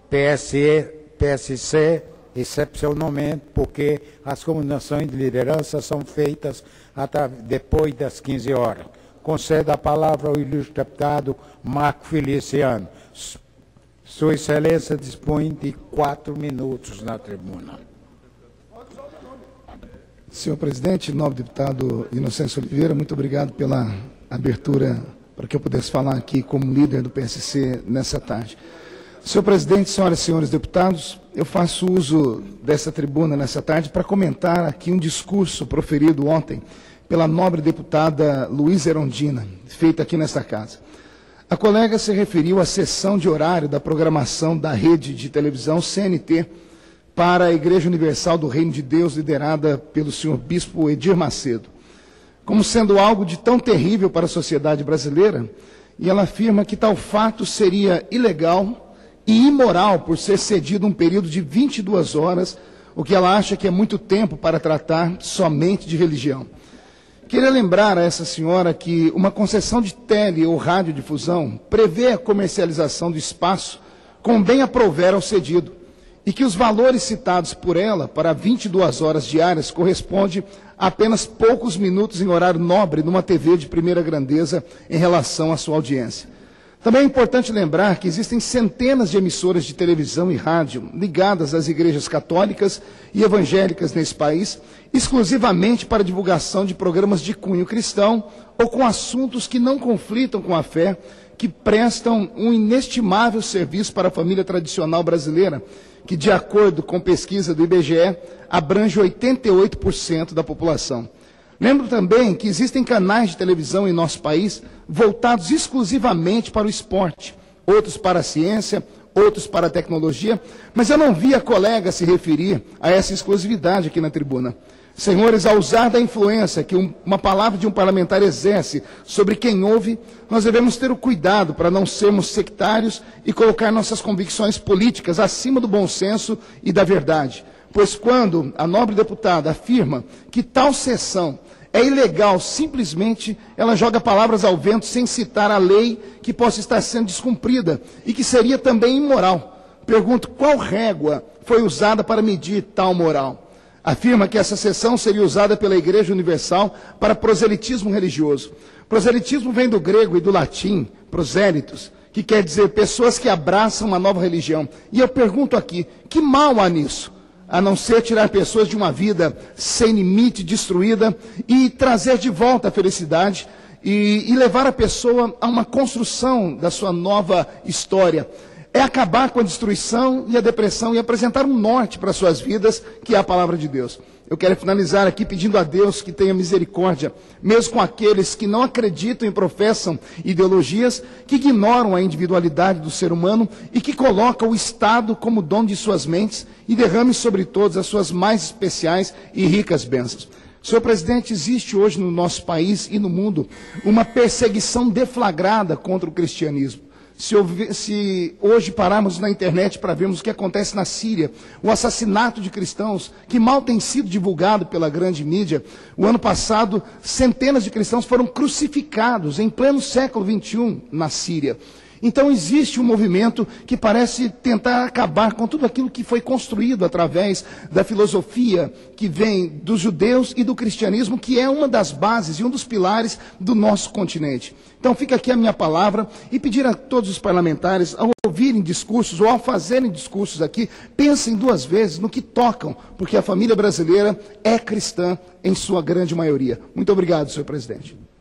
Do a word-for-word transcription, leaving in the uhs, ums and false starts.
P S E, P S C, excepcionalmente, porque as comunicações de liderança são feitas depois das quinze horas. Concedo a palavra ao ilustre deputado Marco Feliciano. Sua Excelência dispõe de quatro minutos na tribuna. Senhor presidente, nobre deputado Inocêncio Oliveira, muito obrigado pela abertura para que eu pudesse falar aqui como líder do P S C nessa tarde. Senhor presidente, senhoras e senhores deputados, eu faço uso dessa tribuna nessa tarde para comentar aqui um discurso proferido ontem pela nobre deputada Luísa Erundina, feito aqui nesta casa. A colega se referiu à sessão de horário da programação da rede de televisão C N T para a Igreja Universal do Reino de Deus, liderada pelo senhor Bispo Edir Macedo, como sendo algo de tão terrível para a sociedade brasileira, e ela afirma que tal fato seria ilegal e imoral por ser cedido um período de vinte e duas horas, o que ela acha que é muito tempo para tratar somente de religião. Queria lembrar a essa senhora que uma concessão de tele ou radiodifusão prevê a comercialização do espaço com bem aprouver ao cedido, e que os valores citados por ela para vinte e duas horas diárias corresponde a apenas poucos minutos em horário nobre numa T V de primeira grandeza em relação à sua audiência. Também é importante lembrar que existem centenas de emissoras de televisão e rádio ligadas às igrejas católicas e evangélicas nesse país, exclusivamente para divulgação de programas de cunho cristão ou com assuntos que não conflitam com a fé, que prestam um inestimável serviço para a família tradicional brasileira, que, de acordo com pesquisa do I B G E, abrange oitenta e oito por cento da população. Lembro também que existem canais de televisão em nosso país voltados exclusivamente para o esporte, outros para a ciência, outros para a tecnologia, mas eu não vi a colega se referir a essa exclusividade aqui na tribuna. Senhores, ao usar da influência que um, uma palavra de um parlamentar exerce sobre quem ouve, nós devemos ter o cuidado para não sermos sectários e colocar nossas convicções políticas acima do bom senso e da verdade. Pois quando a nobre deputada afirma que tal sessão é ilegal, simplesmente ela joga palavras ao vento sem citar a lei que possa estar sendo descumprida e que seria também imoral. Pergunto, qual régua foi usada para medir tal moral? Afirma que essa sessão seria usada pela Igreja Universal para proselitismo religioso. Proselitismo vem do grego e do latim, prosélitos, que quer dizer pessoas que abraçam uma nova religião. E eu pergunto aqui, que mal há nisso? A não ser tirar pessoas de uma vida sem limite, destruída, e trazer de volta a felicidade e, e levar a pessoa a uma construção da sua nova história. É acabar com a destruição e a depressão e apresentar um norte para suas vidas, que é a palavra de Deus. Eu quero finalizar aqui pedindo a Deus que tenha misericórdia, mesmo com aqueles que não acreditam e professam ideologias, que ignoram a individualidade do ser humano e que colocam o Estado como dono de suas mentes e derrame sobre todos as suas mais especiais e ricas bênçãos. Senhor presidente, existe hoje no nosso país e no mundo uma perseguição deflagrada contra o cristianismo. Se, se hoje pararmos na internet para vermos o que acontece na Síria, o assassinato de cristãos, que mal tem sido divulgado pela grande mídia, o ano passado, centenas de cristãos foram crucificados em pleno século vinte e um na Síria. Então existe um movimento que parece tentar acabar com tudo aquilo que foi construído através da filosofia que vem dos judeus e do cristianismo, que é uma das bases e um dos pilares do nosso continente. Então fica aqui a minha palavra e pedir a todos os parlamentares, ao ouvirem discursos ou ao fazerem discursos aqui, pensem duas vezes no que tocam, porque a família brasileira é cristã em sua grande maioria. Muito obrigado, senhor presidente.